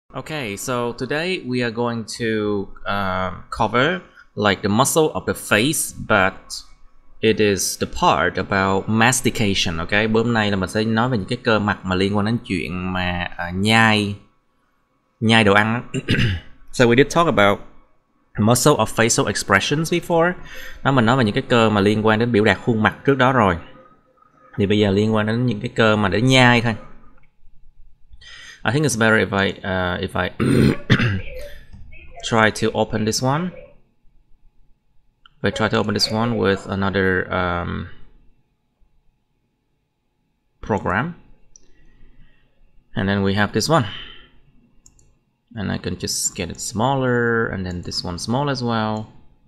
Okay, so today we are going to cover like the muscle of the face, but it is the part about mastication. Okay, bữa hôm nay là mình sẽ nói về những cái cơ mặt mà liên quan đến chuyện mà nhai đồ ăn. So we did talk about muscle of facial expressions before. Đó, mình nói về những cái cơ mà liên quan đến biểu đạt khuôn mặt trước đó rồi. Thì bây giờ liên quan đến những cái cơ mà để nhai thôi. I think it's better if I try to open this one. If I try to open this one with another program, and then we have this one, and I can just get it smaller, and then this one small as well,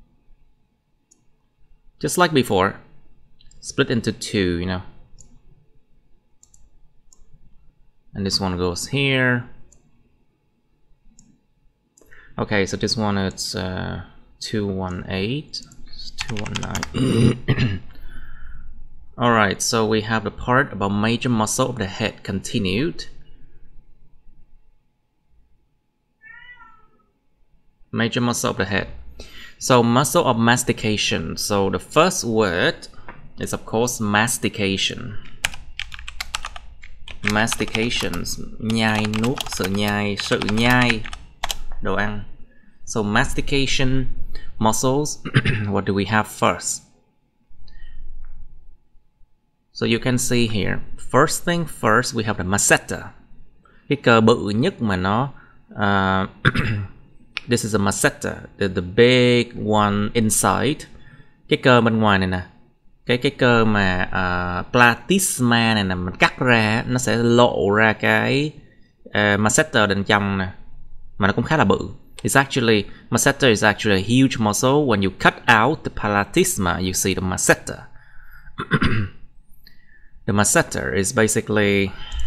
just like before, split into two, you know. And this one goes here. Okay, so this one it's 218, 219. All right, so we have the part about major muscle of the head continued. Major muscle of the head. So muscle of mastication. So the first word is of course mastication. Mastications, nhai nuốt, sự nhai đồ ăn. So mastication muscles. What do we have first? So you can see here, first thing first, we have the masseter. Cái cơ bự nhất mà nó this is a masseter, the big one inside. Cái cơ bên ngoài này nè, cái cơ mà platysma này nè, mình cắt ra nó sẽ lộ ra cái masseter bên trong nè, mà nó cũng khá là bự. Masseter is actually a huge muscle. When you cut out the platysma, you see the masseter. The masseter is basically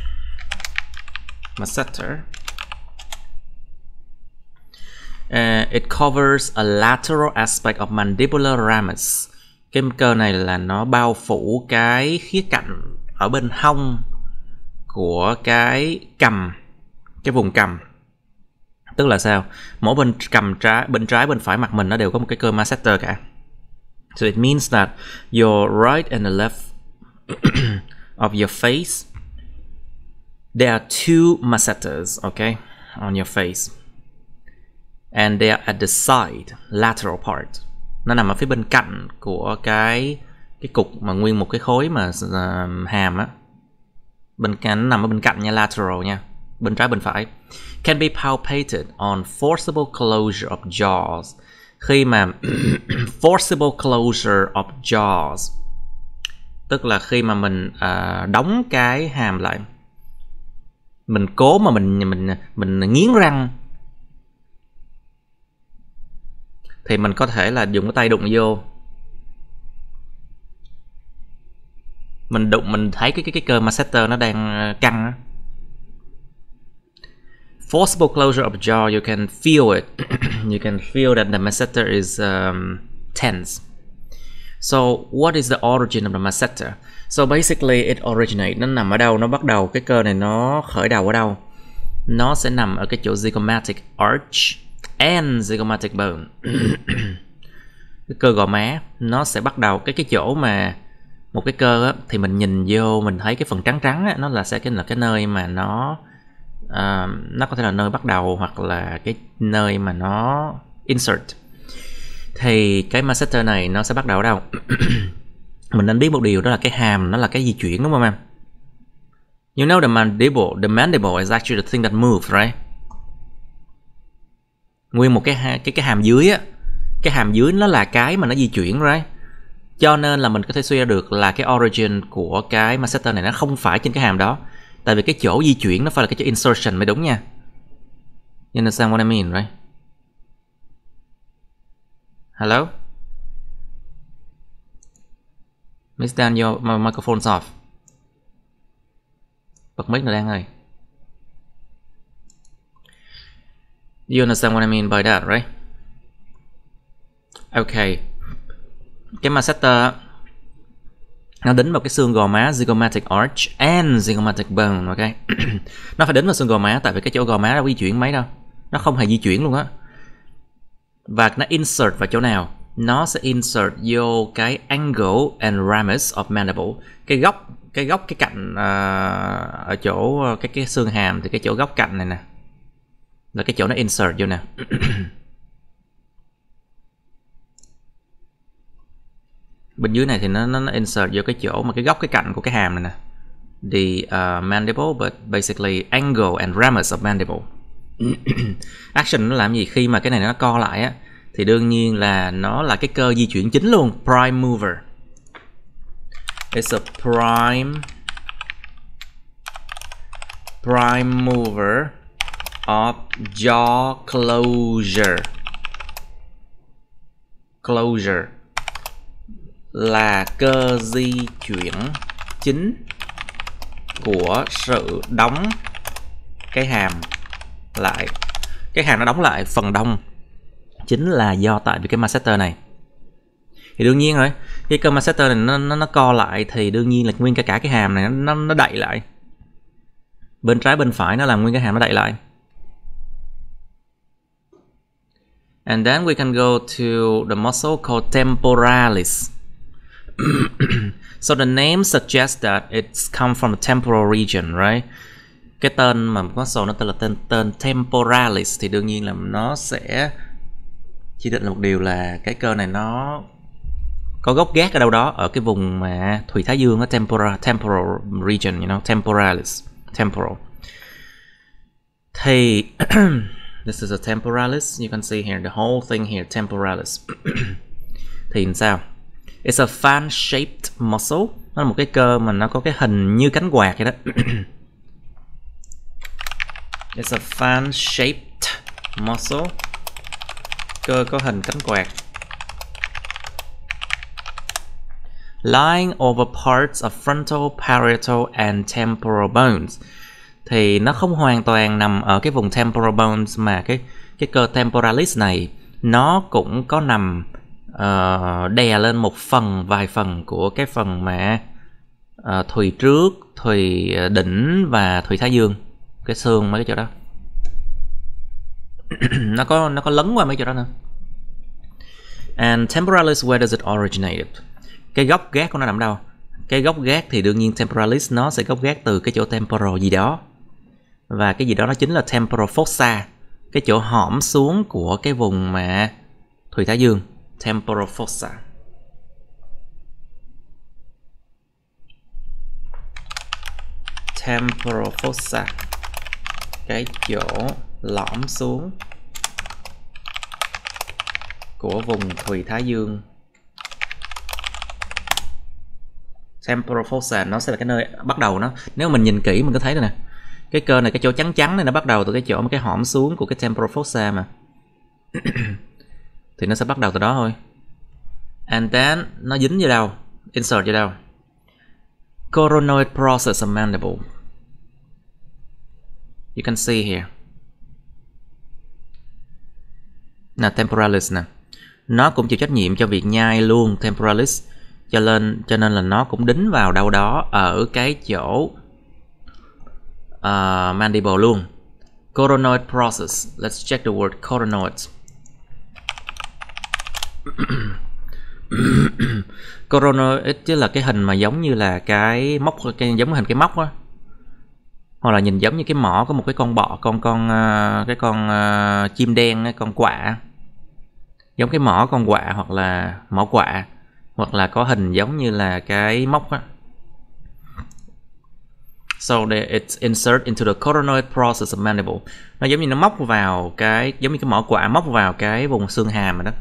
it covers a lateral aspect of mandibular ramus. Cái cơ này là nó bao phủ cái khía cạnh ở bên hông của cái cằm, cái vùng cằm. Tức là sao? Mỗi bên cằm trái, bên bên phải mặt mình nó đều có một cái cơ masseter cả. So it means that your right and the left of your face, there are two masseters, okay, on your face, and they are at the side, lateral part. Nó nằm ở phía bên cạnh của cái cục mà nguyên một cái khối mà hàm á, bên cạnh, nó nằm ở bên cạnh nha, lateral nha, bên trái bên phải. Can be palpated on forcible closure of jaws. Khi mà forcible closure of jaws, tức là khi mà mình đóng cái hàm lại, mình cố mà mình nghiến răng, thì mình có thể là dùng cái tay đụng vô, mình đụng, mình thấy cái cơ masseter nó đang căng á. Forcible closure of jaw, you can feel it. You can feel that the masseter is tense. So what is the origin of the masseter? So basically it originates, nó nằm ở đâu, nó bắt đầu, cái cơ này nó khởi đầu ở đâu? Nó sẽ nằm ở cái chỗ zygomatic arch and zygomatic bone. Cái cơ gò má nó sẽ bắt đầu cái chỗ mà một cái cơ á, thì mình nhìn vô mình thấy cái phần trắng trắng á, nó là sẽ là cái nơi mà nó có thể là nơi bắt đầu hoặc là cái nơi mà nó insert. Thì cái masseter này nó sẽ bắt đầu ở đâu? Mình nên biết một điều, đó là cái hàm nó là cái di chuyển, đúng không em? You know the mandible is actually the thing that moves, right? Nguyên một cái hàm dưới á, cái hàm dưới nó là cái mà nó di chuyển, right? Cho nên là mình có thể suy ra được là cái origin của cái masseter này nó không phải trên cái hàm đó. Tại vì cái chỗ di chuyển nó phải là cái chỗ insertion mới đúng nha. You understand what I mean, right? Hello? Miss Dan, your microphone's off. Bật mic rồi Đan ơi. You understand what I mean by that, right? Okay. Cái masseter nó đính vào cái xương gò má zygomatic arch and zygomatic bone, ok. Nó phải đính vào xương gò má, tại vì cái chỗ gò má đâu di chuyển mấy đâu, nó không hề di chuyển luôn á. Và nó insert vào chỗ nào? Nó sẽ insert vô cái angle and ramus of mandible, cái góc cái cạnh ở chỗ cái xương hàm, thì cái chỗ góc cạnh này nè là cái chỗ nó insert vô nè. Bên dưới này thì nó insert vô cái chỗ mà cái góc cái cạnh của cái hàm này nè. The mandible, but basically angle and ramus of mandible. Action nó làm gì? Khi mà cái này nó co lại á, thì đương nhiên là nó là cái cơ di chuyển chính luôn, prime mover. It's a prime mover of jaw closure là cơ di chuyển chính của sự đóng cái hàm lại. Cái hàm nó đóng lại, phần đông chính là do tại vì cái masseter này. Thì đương nhiên rồi, khi cơ masseter này nó co lại thì đương nhiên là nguyên cả cái hàm này nó đậy lại. Bên trái bên phải nó làm nguyên cái hàm nó đậy lại. And then we can go to the muscle called temporalis. So the name suggests that it's come from the temporal region, right? Cái tên mà muscle nó tên là tên temporalis, thì đương nhiên là nó sẽ chỉ định là một điều là cái cơ này nó có gốc gác ở đâu đó ở cái vùng mà thùy thái dương ở temporal region, you know, temporalis, temporal. Thì this is a temporalis, you can see here the whole thing here, temporalis. Thì sao? It's a fan-shaped muscle. Nó là một cái cơ mà nó có cái hình như cánh quạt vậy đó. It's a fan-shaped muscle. Cơ có hình cánh quạt. Lying over parts of frontal, parietal and temporal bones. Thì nó không hoàn toàn nằm ở cái vùng temporal bones, mà cái cơ temporalis này nó cũng có nằm đè lên vài phần của cái phần mà thùy trước, thùy đỉnh và thùy thái dương, cái xương mấy cái chỗ đó. nó có lấn qua mấy chỗ đó nữa. And temporalis, where does it originate? Cái gốc gác của nó nằm đâu? Cái gốc gác thì đương nhiên temporalis nó sẽ gốc gác từ cái chỗ temporal gì đó. Và cái gì đó nó chính là temporal fossa, cái chỗ hõm xuống của cái vùng mà thùy thái dương, temporal fossa. Temporal fossa, cái chỗ lõm xuống của vùng thùy thái dương. Temporal fossa nó sẽ là cái nơi bắt đầu nó. Nếu mình nhìn kỹ mình có thấy đây nè, cái cơ này, cái chỗ trắng trắng này nó bắt đầu từ cái chỗ mà cái hõm xuống của cái temporal fossa mà. Thì nó sẽ bắt đầu từ đó thôi. And then nó dính vô đâu? Insert vô đâu? Coronoid process of mandible. You can see here. Nè, temporalis nè. Nó cũng chịu trách nhiệm cho việc nhai luôn, temporalis. Cho nên là nó cũng đính vào đâu đó ở cái chỗ mandible luôn. Coronoid process. Let's check the word coronoid. Coronoid chứ là cái hình mà giống như là cái móc, giống hình cái móc á, hoặc là nhìn giống như cái mỏ có một cái con bọ, cái con chim đen, con quạ, giống cái mỏ con quạ hoặc là mỏ quạ, hoặc là có hình giống như là cái móc á. So it's insert into the coronoid process of mandible. Nó giống như nó móc vào cái, giống như cái mỏ quạ móc vào cái vùng xương hàm rồi đó.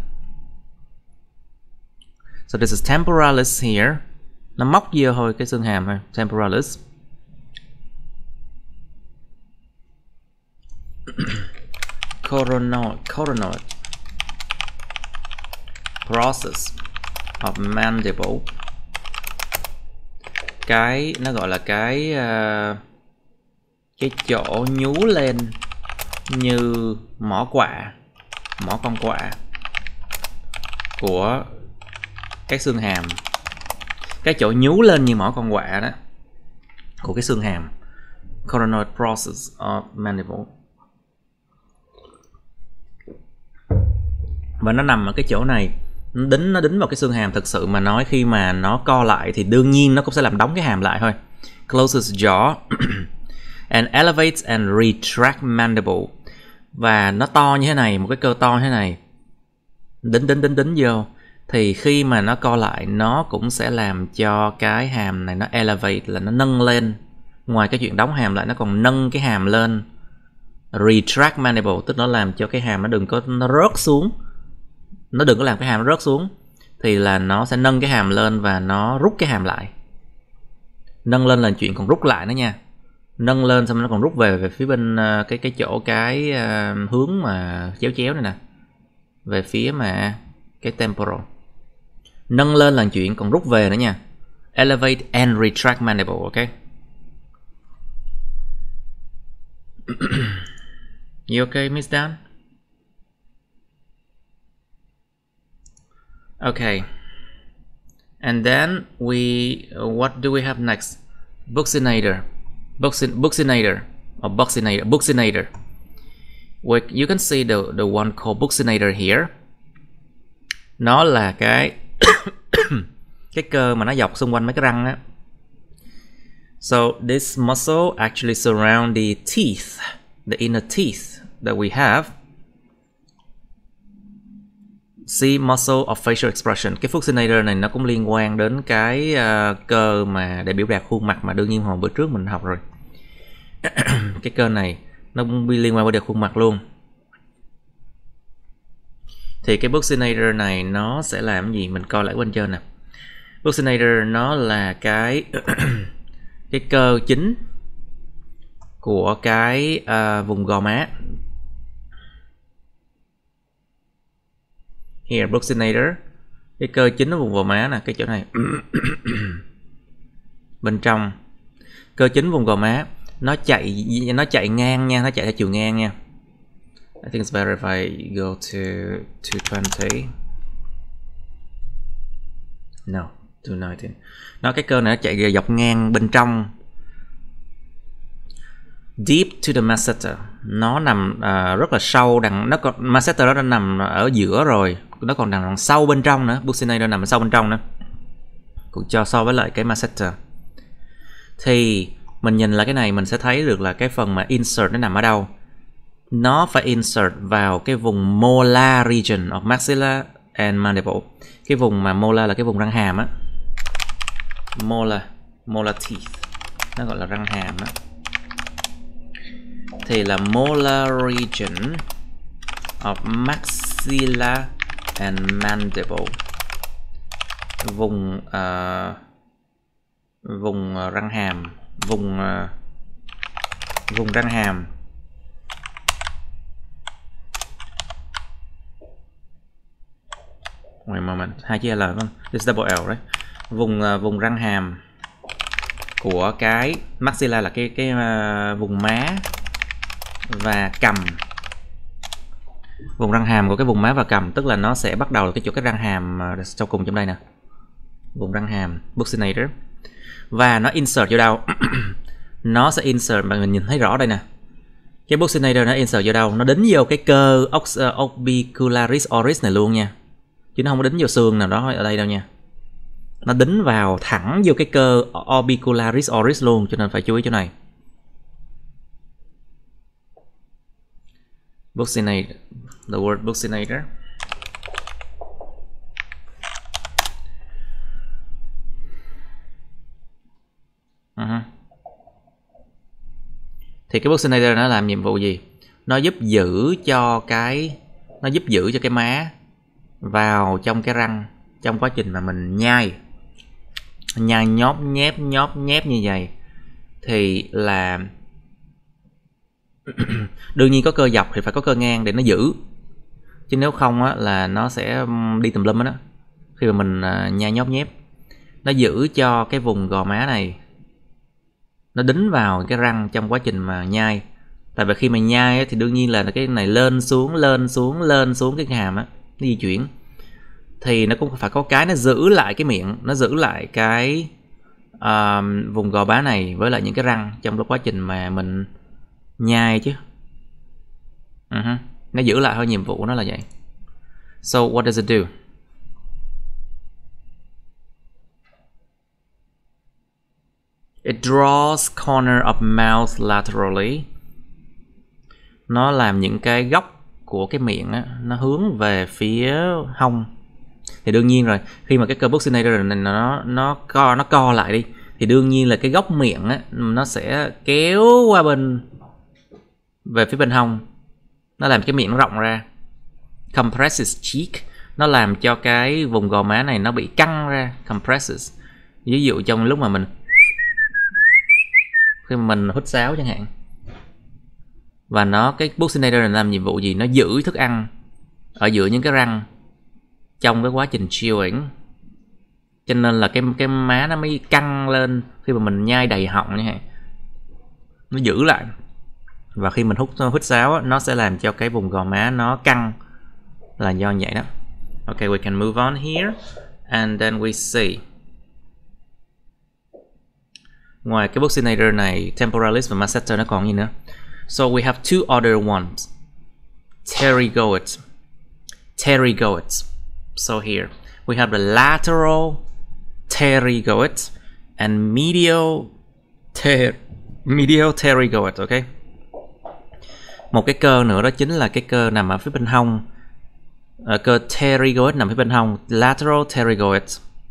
So this is temporalis here. Nó móc vô thôi cái xương hàm thôi, temporalis. Coronoid process of mandible. Cái nó gọi là cái chỗ nhú lên như mỏ quạ, mỏ con quạ của cái xương hàm. cái chỗ nhú lên như mỏ con quạ đó của cái xương hàm, coronoid process of mandible. Và nó nằm ở cái chỗ này, nó đính vào cái xương hàm. Thực sự mà nói, khi mà nó co lại thì đương nhiên nó cũng sẽ làm đóng cái hàm lại thôi. Closes jaw and elevates and retract mandible. Và nó to như thế này, một cái cơ to như thế này, đính vô, thì khi mà nó co lại nó cũng sẽ làm cho cái hàm này nó elevate, là nó nâng lên. Ngoài cái chuyện đóng hàm lại, nó còn nâng cái hàm lên. Retract mandible tức nó làm cho cái hàm nó đừng có nó rớt xuống, nó đừng có làm cái hàm nó rớt xuống, thì là nó sẽ nâng cái hàm lên và nó rút cái hàm lại. Nâng lên là chuyện còn rút lại nữa nha. Nâng lên xong nó còn rút về phía bên cái chỗ cái hướng mà chéo này nè, về phía mà cái temporal. Nâng lên là chuyện còn rút về nữa nha. Elevate and retract mandible, ok? You okay, Miss Dan? Okay. And then what do we have next? Buccinator. Buccinator. You can see the one called buccinator here. Nó là cái cái cơ mà nó dọc xung quanh mấy cái răng á. So this muscle actually surround the teeth, the inner teeth that we have. See muscle of facial expression. Cái buccinator này nó cũng liên quan đến cái cơ mà để biểu đạt khuôn mặt mà đương nhiên hồi bữa trước mình học rồi. Cái cơ này nó cũng liên quan với khuôn mặt luôn. Thì cái buccinator này nó sẽ làm gì? Mình coi lại bên trên nè. Buccinator nó là cái cái cơ chính của cái vùng gò má. Here, buccinator, cái cơ chính ở vùng gò má nè, cái chỗ này. Bên trong cơ chính vùng gò má, nó chạy ngang nha, nó chạy theo chiều ngang nha. I think it's better if I go to 220. No, 219. Nó cái cơ này nó chạy dọc ngang bên trong. Deep to the masseter. Nó nằm rất là sâu, masseter đó nằm ở giữa rồi, nó còn nằm sâu bên trong nữa. Buccinator nằm sâu bên trong nữa, cũng cho so với lại cái masseter. Thì mình nhìn lại cái này mình sẽ thấy được là cái phần mà insert nó nằm ở đâu. Nó phải insert vào cái vùng molar region of maxilla and mandible. Cái vùng mà molar là cái vùng răng hàm á. Molar teeth, nó gọi là răng hàm á. Thì là molar region of maxilla and mandible. Vùng răng hàm, vùng răng hàm. Wait a moment, hai chữ L vâng, this double L đấy. Vùng răng hàm của cái maxilla là cái vùng má và cằm. Vùng răng hàm của cái vùng má và cằm, tức là nó sẽ bắt đầu là cái chỗ cái răng hàm sau cùng trong đây nè. Vùng răng hàm, buccinator. Và nó insert vô đâu? Nó sẽ insert, mà mình nhìn thấy rõ đây nè. Cái buccinator nó insert vô đâu? Nó đính vô cái cơ orbicularis oris này luôn nha. Chứ nó không có đính vô xương nào đó ở đây đâu nha. Nó đính vào thẳng vô cái cơ orbicularis oris luôn, cho nên phải chú ý chỗ này. Buccinator, the word buccinator. Thì cái buccinator nó làm nhiệm vụ gì? Nó giúp giữ cho cái má vào trong cái răng trong quá trình mà mình nhai nhóp nhép như vậy. Thì là đương nhiên có cơ dọc thì phải có cơ ngang để nó giữ, chứ nếu không á, là nó sẽ đi tùm lum đó khi mà mình nhai nhóp nhép. Nó giữ cho cái vùng gò má này nó đính vào cái răng trong quá trình mà nhai. Tại vì khi mà nhai á, thì đương nhiên là cái này lên xuống cái hàm á, nó di chuyển. thì nó cũng phải có cái nó giữ lại cái miệng, nó giữ lại cái vùng gò má này với lại những cái răng trong quá trình mà mình nhai chứ. Nó giữ lại thôi, nhiệm vụ nó là vậy. So what does it do? It draws corner of mouth laterally. Nó làm những cái góc của cái miệng á, nó hướng về phía hông. Thì đương nhiên rồi, khi mà cái cơ buccinator này nó co lại đi, thì đương nhiên là cái góc miệng á, nó sẽ kéo qua về phía bên hông. Nó làm cái miệng nó rộng ra. Compresses cheek. Nó làm cho cái vùng gò má này nó bị căng ra. Compresses. Ví dụ trong lúc mà khi mà mình hút sáo chẳng hạn. Và cái buccinator này làm nhiệm vụ gì? Nó giữ thức ăn ở giữa những cái răng trong cái quá trình chewing. Cho nên là cái má nó mới căng lên khi mà mình nhai đầy họng như vậy. Nó giữ lại. Và khi mình hút sáo nó sẽ làm cho cái vùng gò má nó căng, là do vậy đó. Okay, we can move on here. And then we see. Ngoài cái buccinator này, temporalis và masseter nó còn gì nữa? So we have two other ones. Pterygoids. So here we have the lateral pterygoid and medial pterygoid. Okay. Một cái cơ nữa đó chính là cái cơ nằm ở phía bên hông. Cơ pterygoid nằm phía bên hông, lateral pterygoid.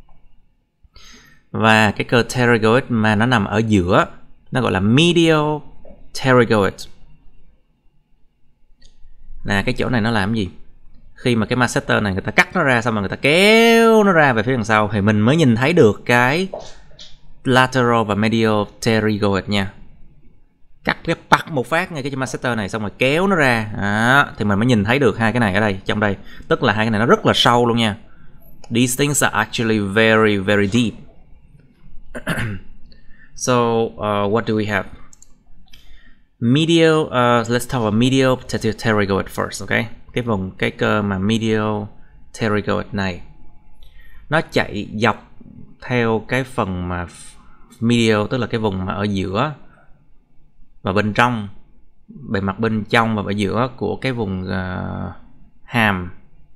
Và cái cơ pterygoid mà nó nằm ở giữa, nó gọi là medial pterygoid. Nè, cái chỗ này nó làm gì? Khi mà cái masseter này người ta cắt nó ra, xong rồi người ta kéo nó ra về phía đằng sau, thì mình mới nhìn thấy được cái lateral và medial pterygoid nha. Cắt cái bắt một phát ngay cái masseter này, xong rồi kéo nó ra. Thì mình mới nhìn thấy được hai cái này ở đây, trong đây. Tức là hai cái này nó rất là sâu luôn nha. These things are actually very, very deep. So, what do we have? Medial, let's talk about medial pterygoid first, okay? Cái cơ mà medial pterygoid này, nó chạy dọc theo cái phần mà medial, tức là cái vùng mà ở giữa và bên trong, bề mặt bên trong và ở giữa của cái vùng hàm.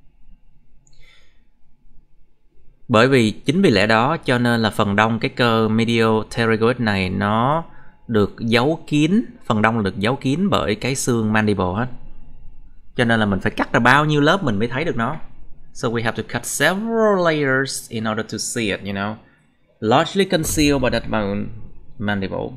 Chính vì lẽ đó cho nên là phần đông cái cơ medial pterygoid này nó được giấu kín, phần đông là được giấu kín bởi cái xương mandible hết. Cho nên là mình phải cắt ra bao nhiêu lớp mình mới thấy được nó. So we have to cut several layers in order to see it, you know. Largely concealed by that mandible.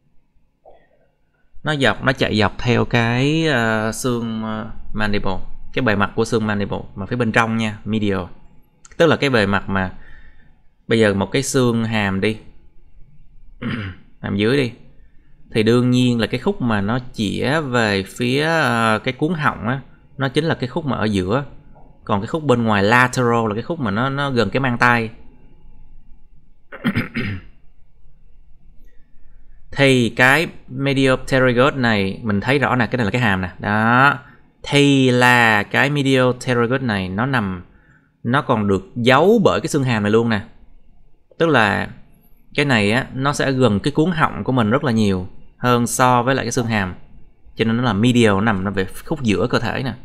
Nó chạy dọc theo cái xương mandible, cái bề mặt của xương mandible mà phía bên trong nha, medial. Tức là cái bề mặt mà bây giờ một cái xương hàm đi, hàm dưới đi, thì đương nhiên là cái khúc mà nó chĩa về phía cái cuống họng á, nó chính là cái khúc mà ở giữa. Còn cái khúc bên ngoài lateral là cái khúc mà nó gần cái mang tay. Thì cái medial pterygoid này mình thấy rõ nè, cái này là cái hàm nè. Đó. Thì là cái medial pterygoid này nó còn được giấu bởi cái xương hàm này luôn nè. Tức là cái này á, nó sẽ gần cái cuống họng của mình rất là nhiều hơn so với lại cái xương hàm. Cho nên nó là medial, nó nằm về khúc giữa cơ thể nè.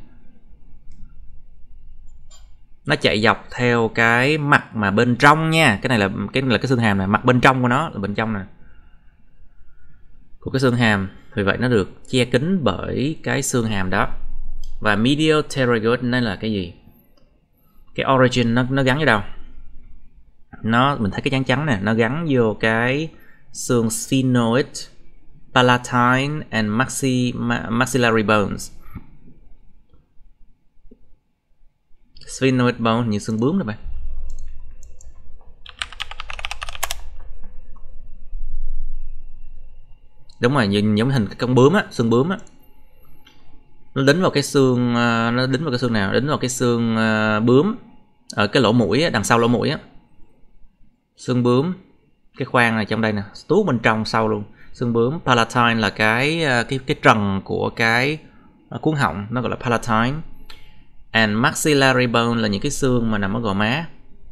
Nó chạy dọc theo cái mặt mà bên trong nha. Cái này là cái xương hàm này, mặt bên trong của nó là bên trong nè, của cái xương hàm. Vì vậy nó được che kín bởi cái xương hàm đó. Và medial pterygoid nó là cái gì? Cái origin nó gắn ở đâu? Mình thấy cái trắng trắng nè, nó gắn vô cái xương sphenoid, palatine and maxillary bones. Sphenoid bone như xương bướm đó bạn. Đúng rồi, giống hình cái con bướm á, xương bướm á. Nó đính vào cái xương, nó đính vào cái xương nào? Đính vào cái xương bướm ở cái lỗ mũi á, đằng sau lỗ mũi á. Xương bướm, cái khoang này trong đây nè, tuốt bên trong sau luôn. Xương bướm. Palatine là cái trần của cái cuống họng, nó gọi là palatine. And maxillary bone là những cái xương mà nằm ở gò má.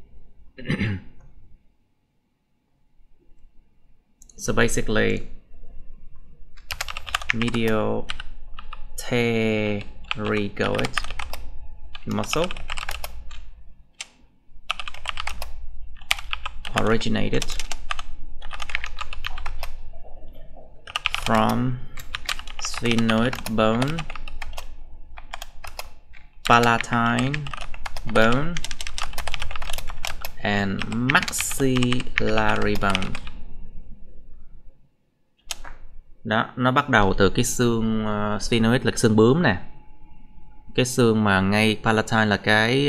So basically, medial pterygoid muscle originated from sphenoid bone, palatine bone, and maxillary bone. Đó, nó bắt đầu từ cái xương sphenoid là xương bướm nè, cái xương mà ngay palatine là cái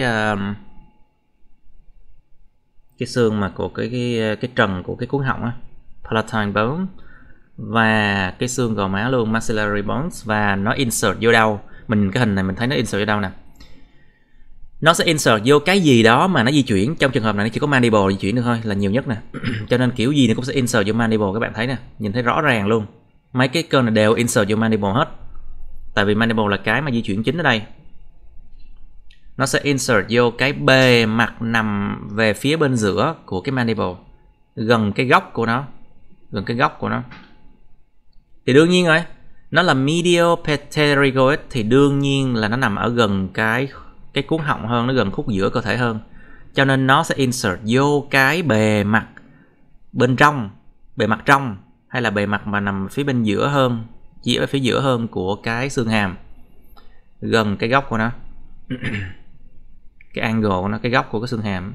xương mà của cái trần của cái cuốn họng á, palatine bone, và cái xương gò má luôn, maxillary bones, và nó insert vô đâu? Mình cái hình này mình thấy nó insert vô đâu nè? Nó sẽ insert vô cái gì đó mà nó di chuyển. Trong trường hợp này nó chỉ có mandible di chuyển được thôi, là nhiều nhất nè. Cho nên kiểu gì nó cũng sẽ insert vô mandible, các bạn thấy nè, nhìn thấy rõ ràng luôn. Mấy cái cơ này đều insert vô mandible hết. Tại vì mandible là cái mà di chuyển chính ở đây. Nó sẽ insert vô cái bề mặt nằm về phía bên giữa của cái mandible, gần cái góc của nó, gần cái góc của nó. Thì đương nhiên rồi, nó là medial pterygoid thì đương nhiên là nó nằm ở gần cái cuốn họng hơn, nó gần khúc giữa cơ thể hơn. Cho nên nó sẽ insert vô cái bề mặt bên trong, bề mặt trong, hay là bề mặt mà nằm phía bên giữa hơn, chỉ ở phía giữa hơn của cái xương hàm, gần cái góc của nó. Cái angle của nó, cái góc của cái xương hàm.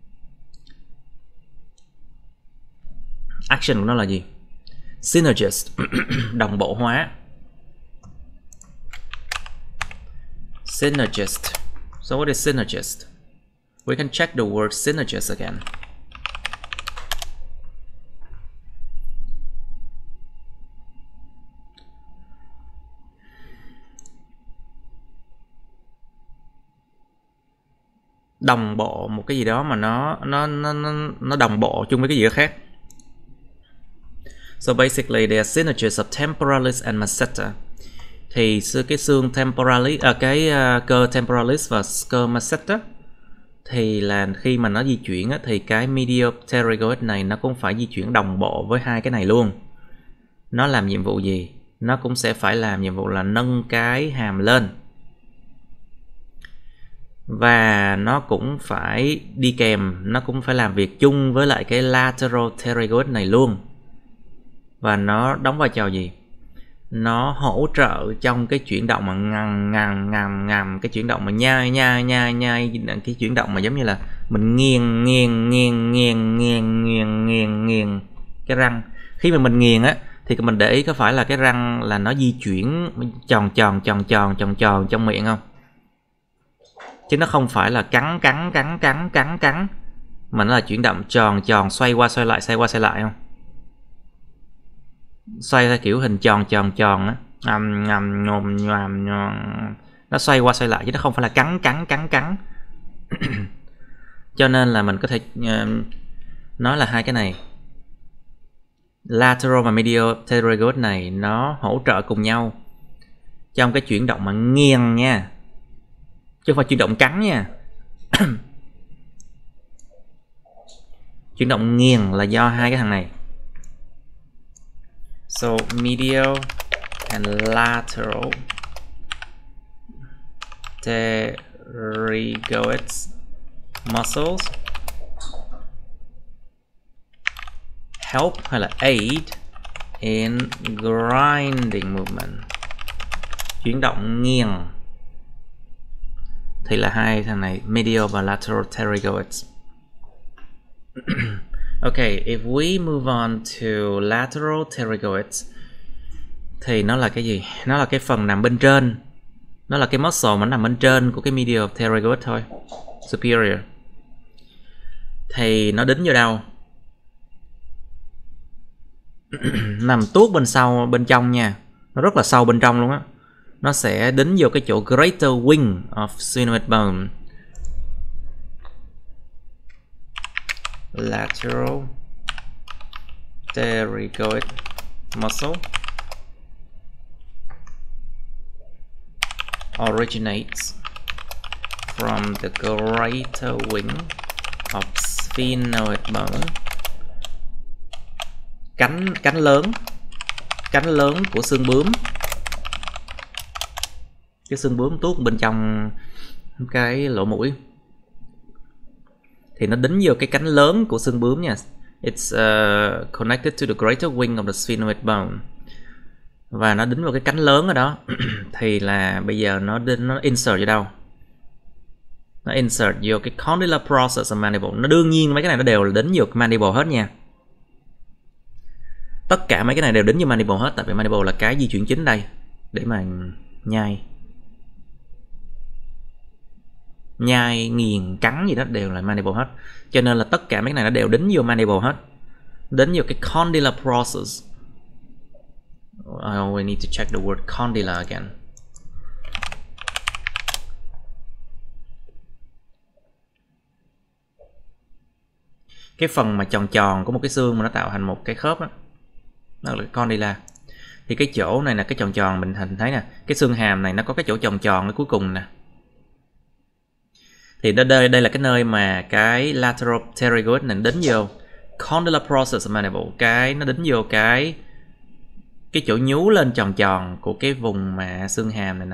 Action của nó là gì? Synergist, đồng bộ hóa. Synergist. So what is synergist? We can check the word synergist again. Đồng bộ một cái gì đó mà nó đồng bộ chung với cái gì đó khác. So basically they are synergies of temporalis and masseter. Thì cái xương temporalis, cơ temporalis và cơ masseter thì là khi mà nó di chuyển á, thì cái medial pterygoid này nó cũng phải di chuyển đồng bộ với hai cái này luôn. Nó làm nhiệm vụ gì? Nó cũng sẽ phải làm nhiệm vụ là nâng cái hàm lên. Và nó cũng phải đi kèm, nó cũng phải làm việc chung với lại cái lateral pterygoid này luôn. Và nó đóng vai trò gì? Nó hỗ trợ trong cái chuyển động mà ngầm, cái chuyển động mà nhai, cái chuyển động mà giống như là mình nghiền cái răng. Khi mà mình nghiền á thì mình để ý có phải là cái răng là nó di chuyển tròn trong miệng không? Chứ nó không phải là cắn mà nó là chuyển động tròn, xoay qua xoay lại không? Xoay ra kiểu hình tròn á, nó xoay qua xoay lại chứ nó không phải là cắn. Cho nên là mình có thể nói là hai cái này, lateral và medial pterygoid này, nó hỗ trợ cùng nhau trong cái chuyển động mà nghiêng nha, chứ không phải chuyển động cắn nha. Chuyển động nghiêng là do hai cái thằng này. So medial and lateral pterygoid muscles help hay là aid in grinding movement. Chuyển động nghiêng thì là hai thằng này, medial và lateral pterygoids. Okay, if we move on to lateral pterygoids thì nó là cái gì? Nó là cái phần nằm bên trên. Nó là cái muscle mà nằm bên trên của cái medial pterygoid thôi, superior. Thì nó đính vô đâu? Nằm tuốt bên sau, bên trong nha. Nó rất là sâu bên trong luôn á. Nó sẽ đính vô cái chỗ greater wing of sphenoid bone. Lateral pterygoid muscle originates from the greater wing of sphenoid bone. Cánh lớn của xương bướm. Cái xương bướm tuốt bên trong cái lỗ mũi thì nó đính vô cái cánh lớn của xương bướm nha. It's connected to the greater wing of the sphenoid bone. Và nó đính vào cái cánh lớn ở đó. Thì là bây giờ nó insert vô đâu? Nó insert vô cái condylar process of mandible. Nó đương nhiên mấy cái này nó đều là đính vô mandible hết nha. Tất cả mấy cái này đều đính vô mandible hết. Tại vì mandible là cái di chuyển chính đây để mà nhai, nghiền, cắn gì đó đều là mandible hết. Cho nên là tất cả mấy cái này nó đều đính vô mandible hết. Đính vô cái condylar process. I always need to check the word condylar again. Cái phần mà tròn tròn của một cái xương mà nó tạo thành một cái khớp đó, đó là cái condylar. Thì cái chỗ này là cái tròn tròn mình hình thấy nè, cái xương hàm này nó có cái chỗ tròn tròn ở cuối cùng nè. Thì đây là cái nơi mà cái lateral pterygoid này đính vô condylar process of mandible. Cái nó đính vô cái chỗ nhú lên tròn tròn của cái vùng mà xương hàm này nè.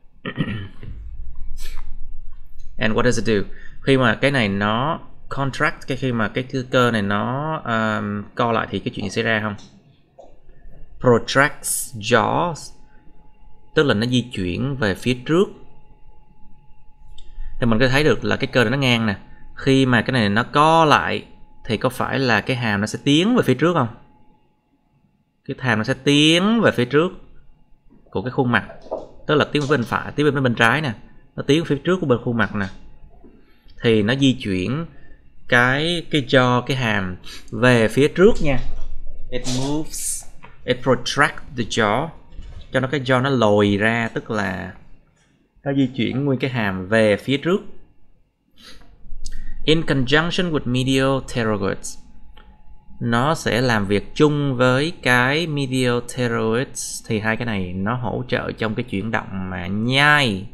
And what does it do? Khi mà cái này nó contract, khi mà cái cơ này nó co lại thì cái chuyện gì xảy ra không? Protracts jaws, tức là nó di chuyển về phía trước. Thì mình có thấy được là cái cơ này nó ngang nè. Khi mà cái này nó co lại thì có phải là cái hàm nó sẽ tiến về phía trước không? Cái hàm nó sẽ tiến về phía trước của cái khuôn mặt, tức là tiến bên phải, tiến bên trái nè, nó tiến phía trước của bên khuôn mặt nè. Thì nó di chuyển cái jaw, cái hàm về phía trước nha. It protracts the jaw, cho nó cái jaw nó lồi ra, tức là nó di chuyển nguyên cái hàm về phía trước. In conjunction with medial pterygoids, nó sẽ làm việc chung với cái medial pterygoids. Thì hai cái này nó hỗ trợ trong cái chuyển động mà nhai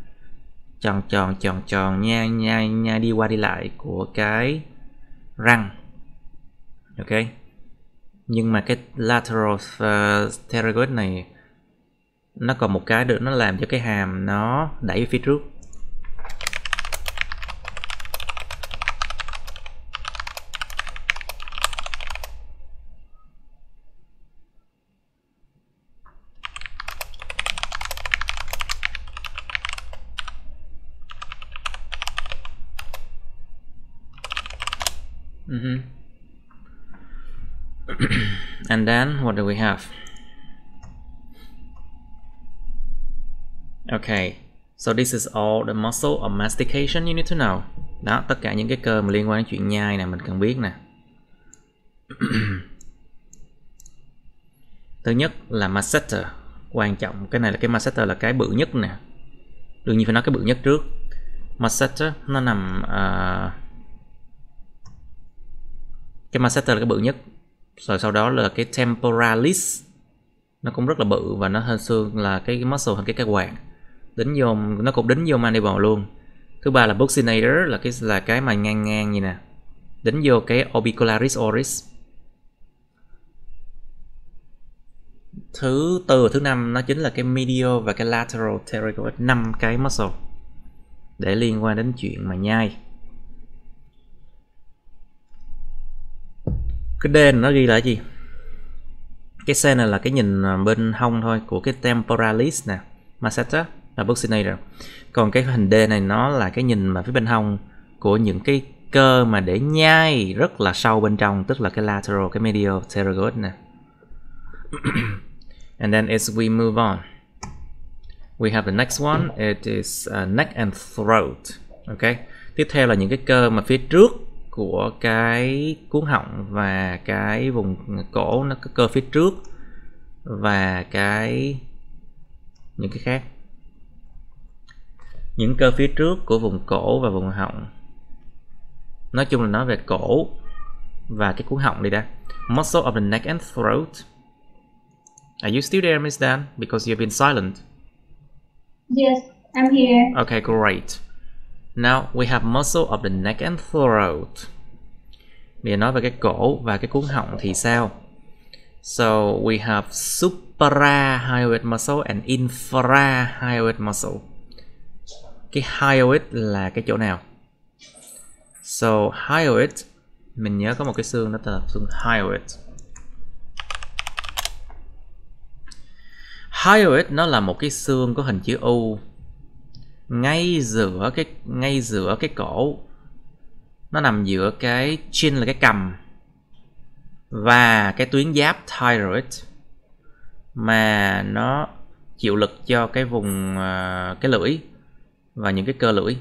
tròn nhai đi qua đi lại của cái răng. Ok. Nhưng mà cái lateral pterygoid này nó còn một cái nữa, nó làm cho cái hàm nó đẩy về phía trước. And then what do we have? Okay, so this is all the muscle of mastication you need to know. Đó, tất cả những cái cơ mà liên quan đến chuyện nhai này mình cần biết nè. Thứ nhất là masseter, quan trọng. Cái này là cái masseter, là cái bự nhất nè. Đương nhiên phải nói cái bự nhất trước. Masseter nó nằm cái masseter là cái bự nhất. Rồi sau đó là cái temporalis, nó cũng rất là bự và nó hơn xương, là cái muscle hơn cái quàng. Đính vô, nó cũng đính vô mandible luôn. Thứ ba là buccinator, là cái mà ngang như nè, đính vô cái orbicularis oris. Thứ tư và thứ năm nó chính là cái medial và cái lateral pterygoid, 5 cái muscle để liên quan đến chuyện mà nhai. Cái D này nó ghi là gì? Cái C này là cái nhìn bên hông thôi của cái temporalis nè, masseter là buccinator. Còn cái hình D này nó là cái nhìn mà phía bên hông của những cái cơ mà để nhai rất là sâu bên trong, tức là cái lateral, cái medial pterygoid nè. And then as we move on, we have the next one. It is neck and throat. Okay. Tiếp theo là những cái cơ mà phía trước của cái cuống họng và cái vùng cổ, nó có cơ phía trước và những cái khác. Những cơ phía trước của vùng cổ và vùng họng. Nói chung là nói về cổ và cái cuống họng đi đã. Muscle of the neck and throat. Are you still there, Miss Dan? Because you've been silent. Yes, I'm here. Okay, great. Now we have muscle of the neck and throat. Bây giờ nói về cái cổ và cái cuống họng thì sao? So we have suprahyoid muscle and infrahyoid muscle. Cái hyoid là cái chỗ nào? So hyoid, mình nhớ có một cái xương đó là xương hyoid. Hyoid nó là một cái xương có hình chữ U ngay giữa cái cổ. Nó nằm giữa cái chin là cái cằm và cái tuyến giáp thyroid, mà nó chịu lực cho cái vùng cái lưỡi và những cái cơ lưỡi.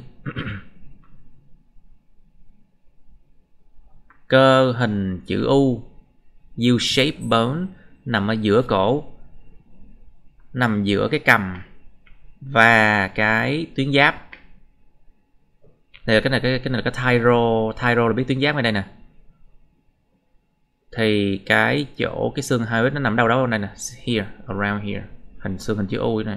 Cơ hình chữ U, U-shaped bone, nằm ở giữa cổ, nằm giữa cái cằm và cái tuyến giáp. Đây là cái này là cái thyro là biết tuyến giáp ngay đây nè. Thì cái chỗ cái xương hyoid nó nằm đâu đó đây nè, here, around here, xương hình chữ U này.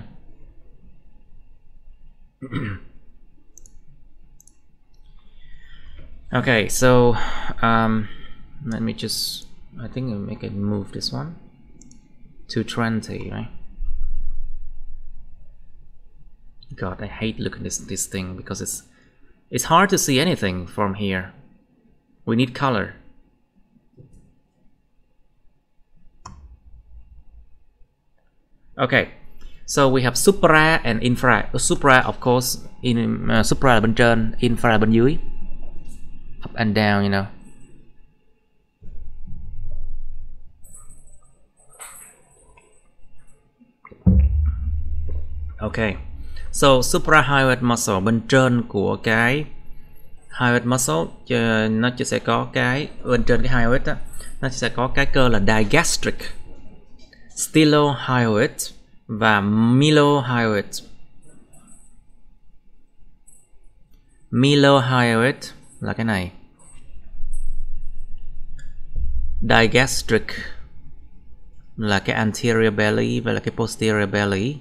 Okay, so let me just, I think I make it move this one to 20, right? God, I hate looking at this thing because it's hard to see anything from here. We need color. Okay, so we have supra and infra. Supra, of course, supra là bên trên, infra là bên dưới. Up and down, you know. Okay, so suprahyoid muscle, bên trên của cái hyoid muscle, nó chỉ sẽ có cái bên trên cái hyoid đó, nó sẽ có cái cơ là digastric, stylohyoid và mylohyoid. Mylohyoid là cái này, digastric là cái anterior belly và là cái posterior belly.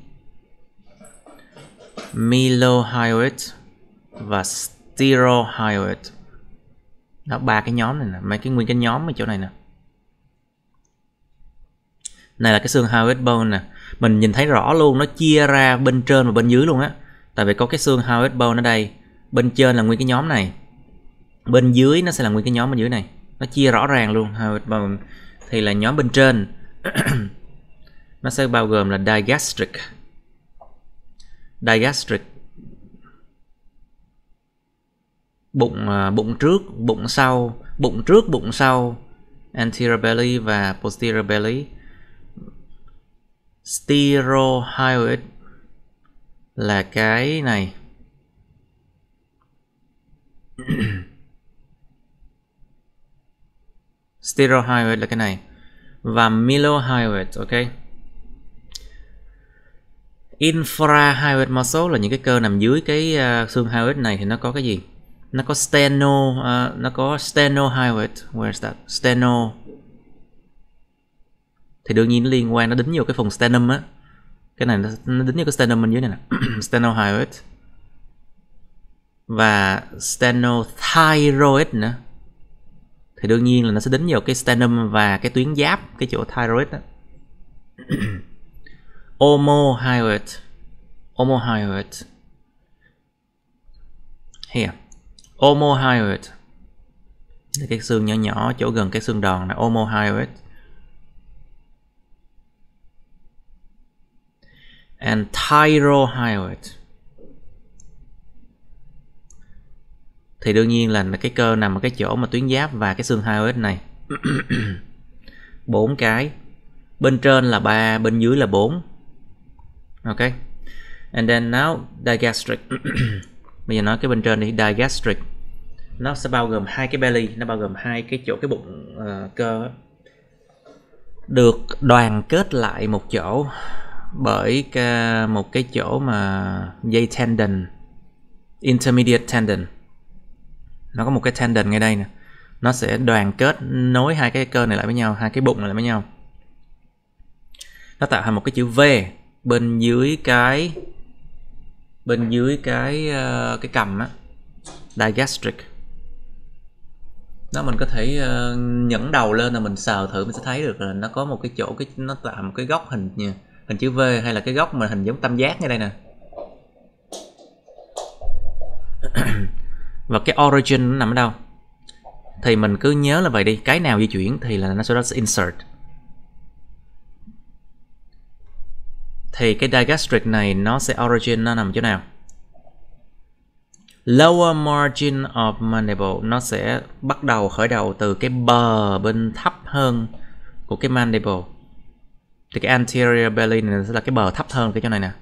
Mylohyoid và stylohyoid. Đó, ba cái nhóm này nè, mấy cái nguyên cái nhóm ở chỗ này nè. Này là cái xương hyoid bone nè. Mình nhìn thấy rõ luôn, nó chia ra bên trên và bên dưới luôn á. Tại vì có cái xương hyoid bone ở đây, bên trên là nguyên cái nhóm này, bên dưới nó sẽ là nguyên cái nhóm bên dưới này. Nó chia rõ ràng luôn. Hyoid bone thì là nhóm bên trên nó sẽ bao gồm là digastric. Digastric, bụng trước, bụng sau, bụng trước, bụng sau, anterior belly và posterior belly. Stylohyoid là cái này. Stylohyoid là cái này. Và mylohyoid, ok. Infrahyoid muscle là những cái cơ nằm dưới cái xương hyoid này, thì nó có cái gì? Nó có stenohyoid. Where's that? Steno. Thì đương nhiên nó liên quan, nó đính vô cái phần sternum á. Cái này nó đính vô cái sternum bên dưới này nè. Stenohyoid. Và stenothyroid nữa. Thì đương nhiên là nó sẽ đính vào cái sternum và cái tuyến giáp, cái chỗ thyroid đó. Omohyoid. Omohyoid. Here. Omohyoid. Cái xương nhỏ nhỏ chỗ gần cái xương đòn là omohyoid. And thyrohyoid. Thì đương nhiên là cái cơ nằm ở cái chỗ mà tuyến giáp và cái xương hyoid này. 4 cái. Bên trên là 3, bên dưới là 4. Ok. And then now digastric. Bây giờ nói cái bên trên đi, digastric. Nó sẽ bao gồm hai cái belly, nó bao gồm hai cái chỗ cái bụng cơ được đoàn kết lại một chỗ bởi một cái chỗ mà dây tendon, intermediate tendon. Nó có một cái tendon ngay đây nè. Nó sẽ đoàn kết nối hai cái cơ này lại với nhau, hai cái bụng này lại với nhau. Nó tạo thành một cái chữ V bên dưới cái cằm á. digastric. Đó, mình có thể nhẫn đầu lên là mình sờ thử, mình sẽ thấy được là nó có một cái chỗ, nó tạo một cái góc hình chữ V, hay là cái góc mà hình giống tam giác như đây nè. Và cái origin nó nằm ở đâu? Thì mình cứ nhớ là vậy đi, cái nào di chuyển thì là nó sẽ insert. Thì cái digastric này nó sẽ origin nó nằm chỗ nào? Lower margin of mandible, nó sẽ bắt đầu khởi đầu từ cái bờ bên thấp hơn của cái mandible. Thì cái anterior belly này sẽ là cái bờ thấp hơn cái chỗ này nè.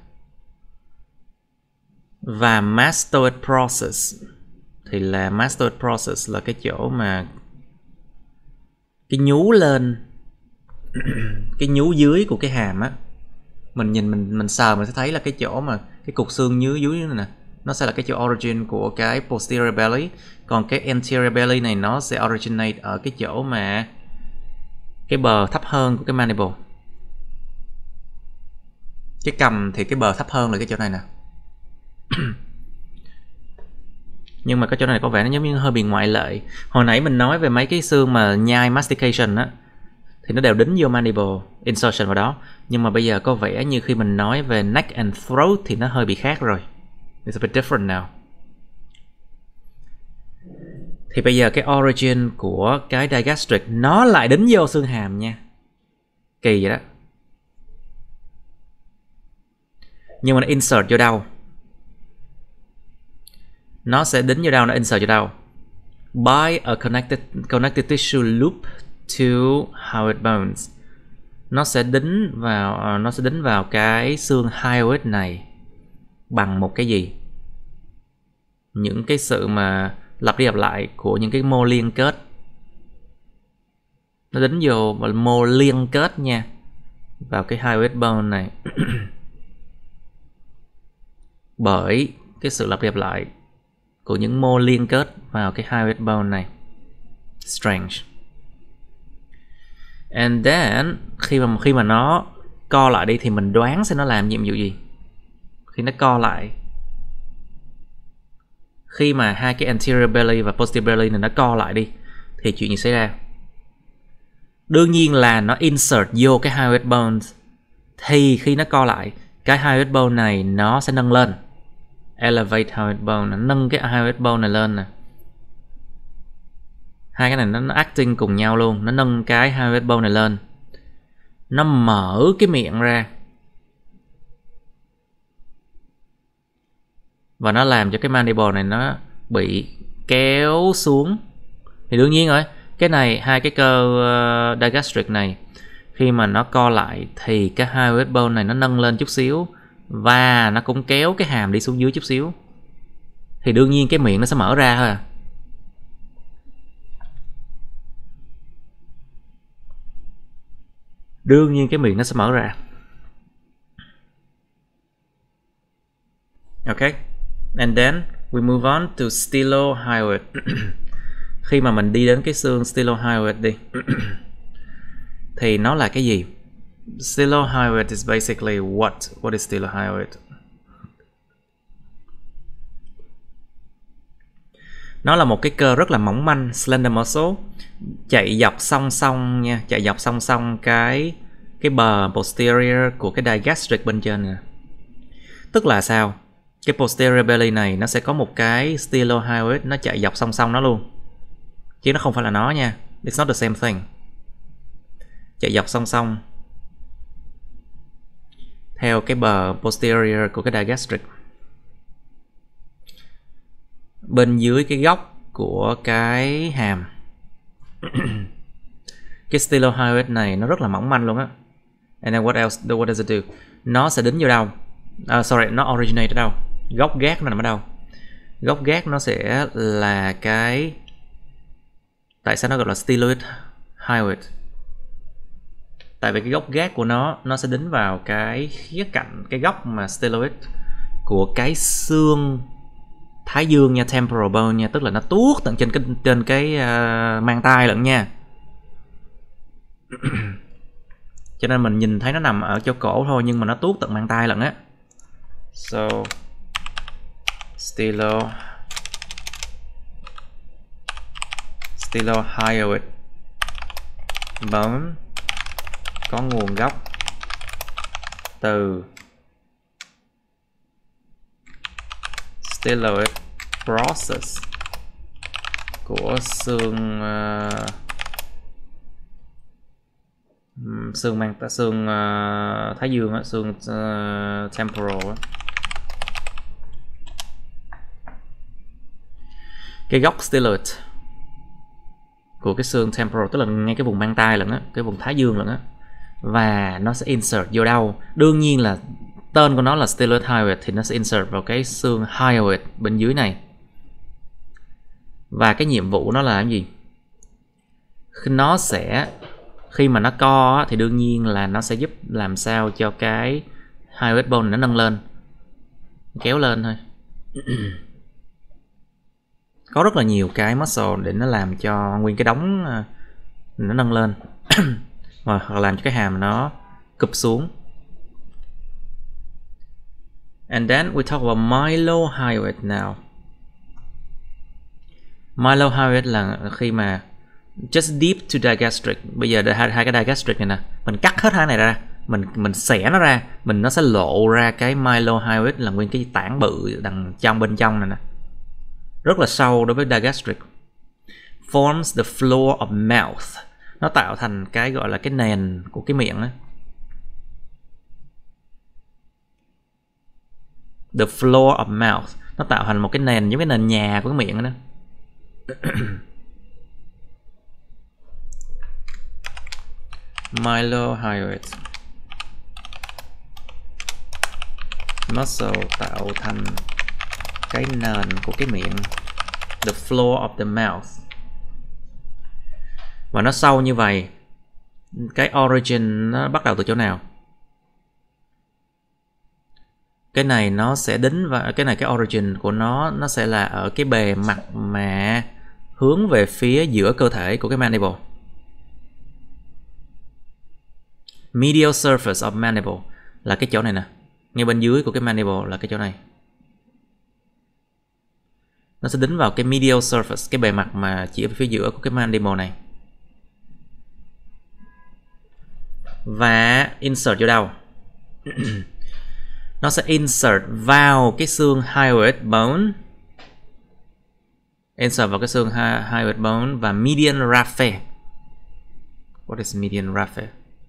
Và mastoid process thì là mastoid process là cái chỗ mà cái nhú lên cái nhú dưới của cái hàm á. Mình nhìn mình sờ mình sẽ thấy là cái chỗ mà cái cục xương dưới này nè, nó sẽ là cái chỗ origin của cái posterior belly. Còn cái anterior belly này nó sẽ originate ở cái chỗ mà cái bờ thấp hơn của cái mandible. Cái cằm thì cái bờ thấp hơn là cái chỗ này nè. Nhưng mà cái chỗ này có vẻ nó giống như hơi bị ngoại lệ. Hồi nãy mình nói về mấy cái xương mà nhai mastication á, thì nó đều đính vô mandible, insertion vào đó. Nhưng mà bây giờ có vẻ như khi mình nói về neck and throat thì nó hơi bị khác rồi. It's a bit different now. Thì bây giờ cái origin của cái digastric nó lại đính vô xương hàm nha. Kỳ vậy đó. Nhưng mà nó insert vô đâu? Nó sẽ đính vô đâu, nó insert vô đâu? By a connected tissue loop to hyoid bones. Nó sẽ đính vào cái xương hyoid này bằng một cái gì? Những cái sự mà lặp đi lặp lại của những cái mô liên kết. Nó đính vô mô liên kết nha, vào cái hyoid bone này. Bởi cái sự lặp đi lặp lại của những mô liên kết vào cái hyoid bone này. Strange. And then khi mà nó co lại đi thì mình đoán xem nó làm nhiệm vụ gì. Khi nó co lại, khi mà hai cái anterior belly và posterior belly này nó co lại đi thì chuyện gì xảy ra? Đương nhiên là nó insert vô cái hyoid bones. Thì khi nó co lại, cái hyoid bone này nó sẽ nâng lên. Elevate hyoid bone, nó nâng cái hyoid bone này lên nè. Hai cái này nó acting cùng nhau luôn. Nó nâng cái hyoid bone này lên, nó mở cái miệng ra, và nó làm cho cái mandible này nó bị kéo xuống. Thì đương nhiên rồi, cái này hai cái cơ digastric này khi mà nó co lại thì cái hyoid bone này nó nâng lên chút xíu, và nó cũng kéo cái hàm đi xuống dưới chút xíu. Thì đương nhiên cái miệng nó sẽ mở ra thôi à. Đương nhiên cái miệng nó sẽ mở ra. Okay. And then we move on to stylohyoid. Khi mà mình đi đến cái xương stylohyoid đi thì nó là cái gì? Stylohyoid is basically what is stylohyoid? Nó là một cái cơ rất là mỏng manh, slender muscle, chạy dọc song song nha, chạy dọc song song cái bờ posterior của cái digastric bên trên nè. Tức là sao? Cái posterior belly này nó sẽ có một cái stylohyoid nó chạy dọc song song nó luôn, chứ nó không phải là nó nha. It's not the same thing. Chạy dọc song song theo cái bờ posterior của cái digastric, bên dưới cái góc của cái hàm. Cái stylohyoid này nó rất là mỏng manh luôn á. And then what does it do? Nó sẽ đính vô đâu? Nó originate ở đâu? Gốc gác nó nằm ở đâu? Gốc gác nó sẽ là cái... Tại sao nó gọi là styloid hyoid? Tại vì cái gốc gác của nó sẽ đính vào cái khía cạnh, cái góc mà styloid của cái xương thái dương nha, temporal bone nha, tức là nó tuốt tận trên cái mang tai lận nha. Cho nên mình nhìn thấy nó nằm ở chỗ cổ thôi, nhưng mà nó tuốt tận mang tai lận á. So stylohyoid. stylohyoid bone có nguồn gốc từ styloid process của xương thái dương, xương temporal. Cái góc styloid của cái xương temporal, tức là ngay cái vùng mang tai lận á, cái vùng thái dương lận á, và nó sẽ insert vô đâu? Đương nhiên là tên của nó là styloid hyoid thì nó sẽ insert vào cái xương hyoid bên dưới này. Và cái nhiệm vụ nó là cái gì? Nó sẽ, khi mà nó co thì đương nhiên là nó sẽ giúp làm sao cho cái hyoid bone nó nâng lên, kéo lên thôi. Có rất là nhiều cái muscle để nó làm cho nguyên cái đống nó nâng lên hoặc làm cho cái hàm nó cụp xuống. And then we talk about mylohyoid now. Mylohyoid là khi mà just deep to digastric. Bây giờ hai cái digastric này nè, mình cắt hết hai này ra, mình xẻ nó ra, nó sẽ lộ ra cái mylohyoid là nguyên cái tảng bự đằng trong bên trong này nè, rất là sâu đối với digastric. Forms the floor of mouth. Nó tạo thành cái gọi là cái nền của cái miệng đó. The floor of mouth. Nó tạo thành một cái nền giống cái nền nhà của cái miệng đó. Mylohyoid muscle tạo thành cái nền của cái miệng, the floor of the mouth, và nó sâu như vậy. Cái origin nó bắt đầu từ chỗ nào? Cái này nó sẽ đính vào cái này, cái origin của nó sẽ là ở cái bề mặt mà hướng về phía giữa cơ thể của cái mandible. Medial surface of mandible là cái chỗ này nè, ngay bên dưới của cái mandible là cái chỗ này. Nó sẽ đính vào cái medial surface, cái bề mặt mà chỉ ở phía giữa của cái mandible này. Và insert vô đâu? Nó sẽ insert vào cái xương hyoid bone. Insert vào cái xương hyoid bone và median raphe. What is median raphe?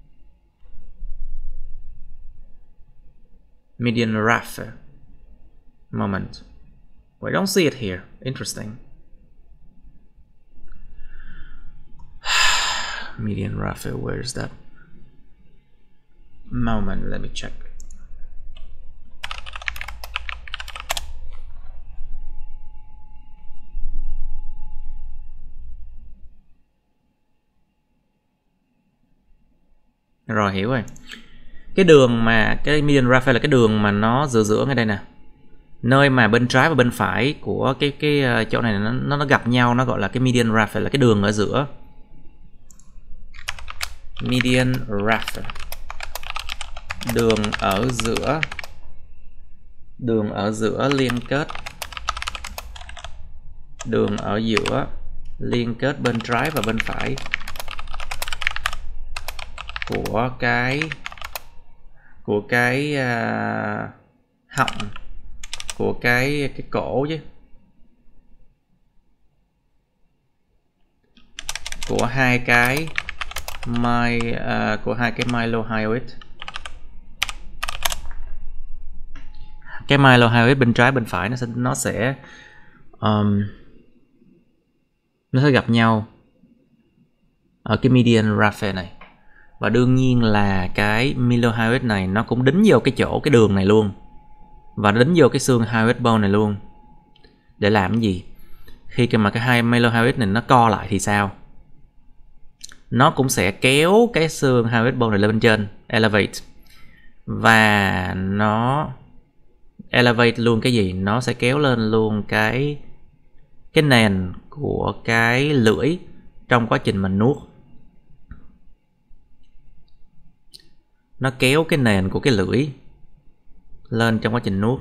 Median raphe. Moment. I don't see it here. Interesting. Median raphe, where is that? Moment, let me check. Rồi, hiểu rồi. Cái đường mà cái median raphe là cái đường mà nó giữa ngay đây nè, nơi mà bên trái và bên phải của cái chỗ này nó gặp nhau, nó gọi là cái median raphe, là cái đường ở giữa. Median raphe, đường ở giữa liên kết, đường ở giữa liên kết bên trái và bên phải của cái họng, của cái cổ chứ, của hai cái mylohyoid. Cái mylohyoid bên trái bên phải nó sẽ gặp nhau ở cái median raphe này. Và đương nhiên là cái mylohyoid này nó cũng đính vô cái chỗ cái đường này luôn, và đính vô cái xương hyoid bone này luôn. Để làm cái gì? Khi mà cái hai mylohyoid này nó co lại thì sao? Nó cũng sẽ kéo cái xương hyoid bone này lên bên trên, elevate. Và nó elevate luôn cái gì? Nó sẽ kéo lên luôn cái nền của cái lưỡi trong quá trình mình nuốt. Nó kéo cái nền của cái lưỡi lên trong quá trình nuốt.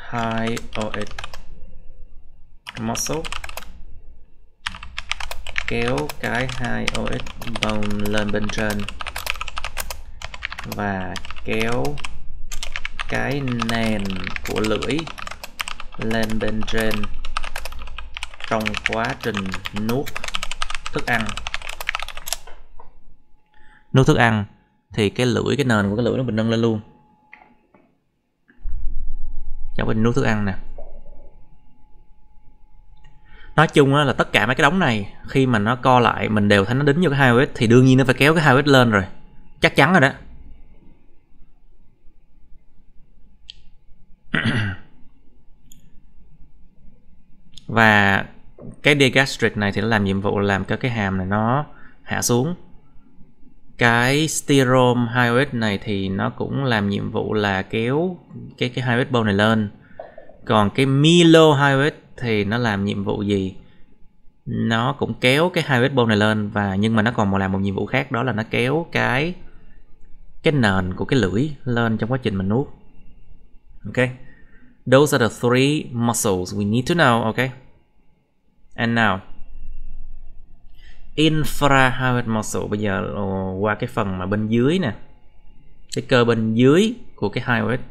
hyoid muscle, kéo cái hyoid bone lên bên trên và kéo cái nền của lưỡi lên bên trên trong quá trình nuốt thức ăn. Nuốt thức ăn thì cái lưỡi, cái nền của cái lưỡi nó bị nâng lên luôn trong quá trình nuốt thức ăn nè. Nói chung là tất cả mấy cái đống này khi mà nó co lại mình đều thấy nó đính vô cái hyoid thì đương nhiên nó phải kéo cái hyoid lên rồi, chắc chắn rồi đó. Và cái digastric này thì nó làm nhiệm vụ là làm cho cái hàm này nó hạ xuống. Cái sterome hyoid này thì nó cũng làm nhiệm vụ là kéo cái hyoid bone này lên. Còn cái mylohyoid thì nó làm nhiệm vụ gì? Nó cũng kéo cái hyoid bone này lên, và nhưng mà nó còn làm một nhiệm vụ khác, đó là nó kéo cái nền của cái lưỡi lên trong quá trình mình nuốt. Ok. Those are the three muscles we need to know, okay? And now, infrahyoid muscle, bây giờ qua cái phần mà bên dưới nè, cái cơ bên dưới của cái hyoid.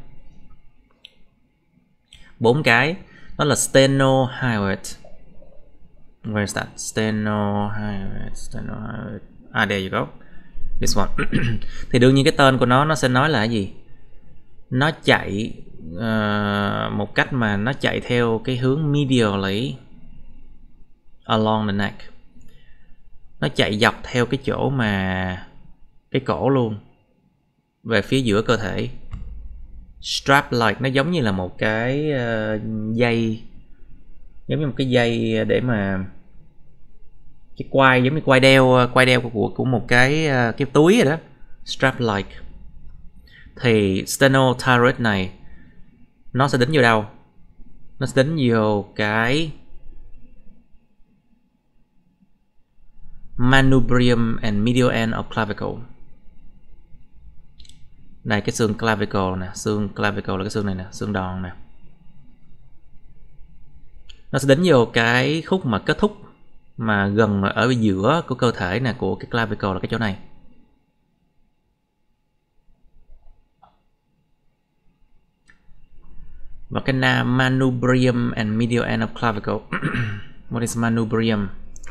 4 cái, đó là stenohyoid. Where's that? Stenohyoid. Ah, there you go. This one. Thì đương nhiên cái tên của nó sẽ nói là cái gì? Nó chạy một cách mà nó chạy theo cái hướng medially along the neck. Nó chạy dọc theo cái chỗ mà cái cổ luôn, về phía giữa cơ thể. Strap like, nó giống như là một cái dây, giống như một cái dây để mà cái quai, giống như quai đeo của một cái túi rồi đó. Strap like. Thì stenothyroid này nó sẽ đính vô đâu? Nó sẽ đính vô cái manubrium and medial end of clavicle. Này, cái xương clavicle nè, xương clavicle là cái xương này nè, xương đòn nè. Nó sẽ đính vô cái khúc mà kết thúc mà gần ở giữa của cơ thể nè, của cái clavicle là cái chỗ này. Và cái manubrium and medial end of clavicle. What is manubrium?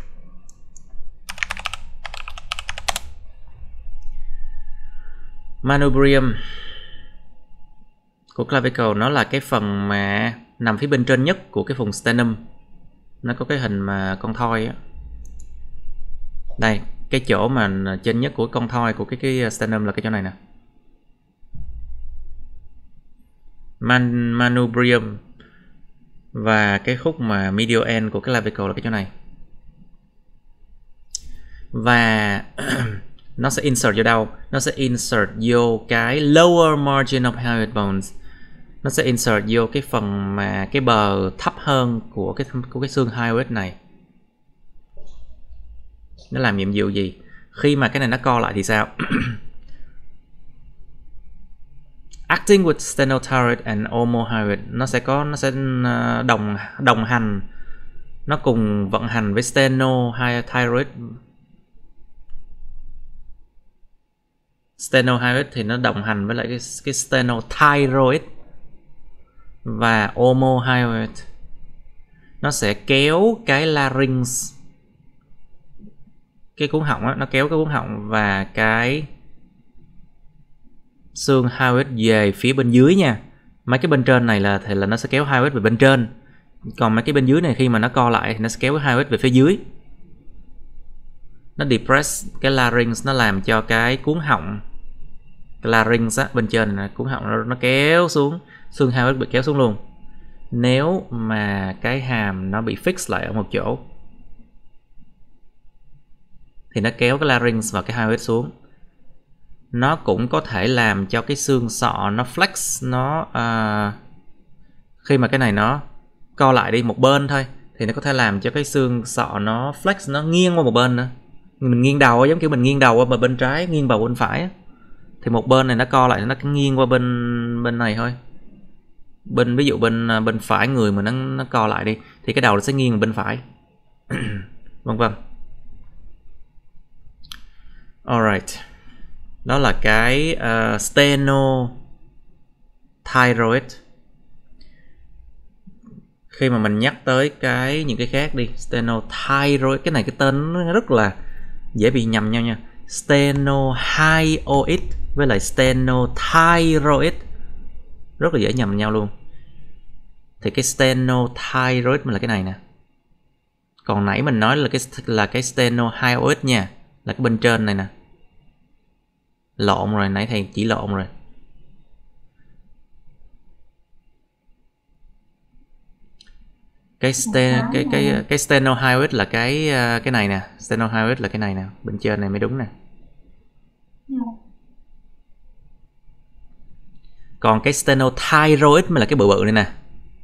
Manubrium của clavicle nó là cái phần mà nằm phía bên trên nhất của cái vùng sternum. Nó có cái hình mà con thoi á. Đây, cái chỗ mà trên nhất của con thoi của cái sternum là cái chỗ này nè. Manubrium. Và cái khúc mà medial end của cái clavicle là cái chỗ này. Và nó sẽ insert vô đâu? Nó sẽ insert vô cái lower margin of hyoid bones. Nó sẽ insert vô cái phần mà cái bờ thấp hơn của cái xương hyoid này. Nó làm nhiệm vụ gì? Khi mà cái này nó co lại thì sao? Acting with stenotyroid and omohyoid, nó sẽ đồng hành, nó cùng vận hành với stenotyroid. Stenohyoid thì nó đồng hành với lại cái stenotyroid, và omohyoid nó sẽ kéo cái larynx, cái cuống họng á, nó kéo cái cuống họng và cái xương hyoid về phía bên dưới nha. Mấy cái bên trên này là nó sẽ kéo hyoid về bên trên, còn mấy cái bên dưới này khi mà nó co lại thì nó sẽ kéo cái hyoid về phía dưới. Nó depress cái larynx, nó làm cho cái cuống họng, cái larynx á, bên trên này, cuống họng nó kéo xuống, xương hyoid bị kéo xuống luôn. Nếu mà cái hàm nó bị fix lại ở một chỗ thì nó kéo cái larynx và cái hyoid xuống. Nó cũng có thể làm cho cái xương sọ nó flex, nó khi mà cái này nó co lại đi một bên thôi thì nó có thể làm cho cái xương sọ nó flex, nó nghiêng qua một bên nữa. Mình nghiêng đầu giống kiểu mình nghiêng đầu qua bên trái, nghiêng vào bên phải, thì một bên này nó co lại, nó nghiêng qua bên này thôi. ví dụ bên phải người mà nó co lại đi thì cái đầu nó sẽ nghiêng bên phải. Vân vân. Alright. Đó là cái stenothyroid. Khi mà mình nhắc tới những cái khác đi, stenothyroid, cái này cái tên nó rất là dễ bị nhầm nhau nha. Stenohyoid với lại stenothyroid rất là dễ nhầm nhau luôn. Thì cái stenothyroid là cái này nè. Còn nãy mình nói là cái stenohyoid nha, là cái bên trên này nè. Lộn rồi, nãy thầy chỉ lộn rồi. Cái stenohyoid là cái này nè, stenohyoid là cái này nè, bên trên này mới đúng nè. Còn cái stenothyroid mới là cái bự bự này nè.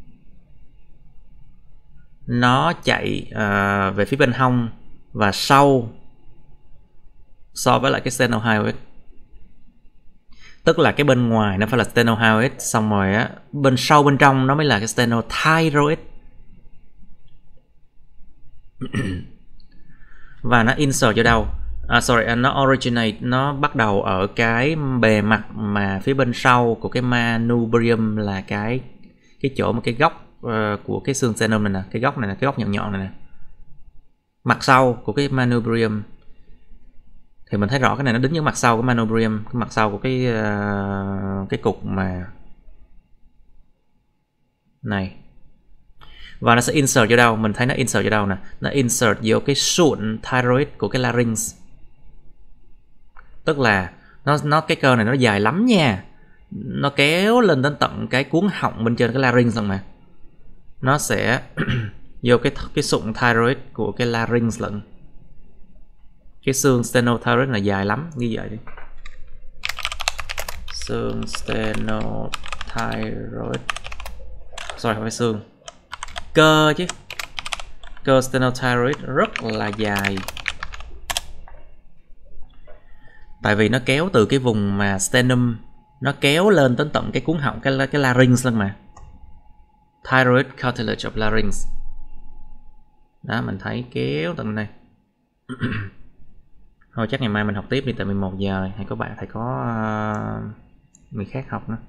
Nó chạy về phía bên hông và sau so với lại cái stenohyoid. Tức là cái bên ngoài nó phải là stenohyoid, xong rồi á bên sau bên trong nó mới là cái stenothyroid. Và nó insert vô đâu? Nó originate, nó bắt đầu ở cái bề mặt mà phía bên sau của cái manubrium, là cái chỗ mà cái góc của cái xương sternum này nè, cái góc này nè, cái góc nhọn nhọn này nè. Mặt sau của cái manubrium. Thì mình thấy rõ cái này nó đứng ở mặt sau của manubrium, cái mặt sau của cái cục mà này. Và nó sẽ insert vô đâu? Mình thấy nó insert vô đâu nè? Nó insert vô cái sụn thyroid của cái larynx. Tức là nó cái cơ này nó dài lắm nha. Nó kéo lên đến tận cái cuống họng bên trên cái larynx lần mà. Nó sẽ vô cái sụn thyroid của cái larynx lận. Cái xương stenothyroid là dài lắm, như vậy đi. Xương stenothyroid. Sorry, không phải xương. Cơ chứ. Cơ stenothyroid rất là dài. Tại vì nó kéo từ cái vùng mà sternum, nó kéo lên đến tận cái cuống họng, cái larynx luôn mà. Thyroid cartilage of larynx. Đó, mình thấy kéo tận đây. Thôi chắc ngày mai mình học tiếp đi, tại 11 giờ rồi. Hay có bạn thầy có người khác học nữa.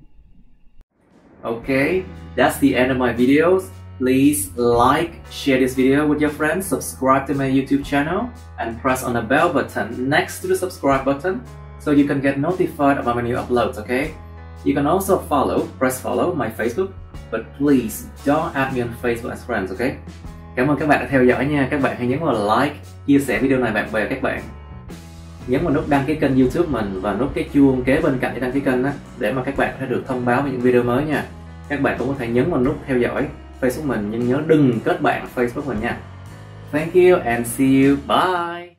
Okay, that's the end of my videos. Please like, share this video with your friends, subscribe to my YouTube channel, and press on the bell button next to the subscribe button so you can get notified about my new uploads, okay? You can also press follow my Facebook, but please don't add me on Facebook as friends, okay? Cảm ơn các bạn đã theo dõi nha. Các bạn hãy nhấn vào like, chia sẻ video này bạn bè các bạn. Nhấn vào nút đăng ký kênh YouTube mình và nút cái chuông kế bên cạnh để đăng ký kênh á, để mà các bạn sẽ được thông báo về những video mới nha. Các bạn cũng có thể nhấn vào nút theo dõi Facebook mình, nhưng nhớ đừng kết bạn Facebook mình nha. Thank you and see you. Bye.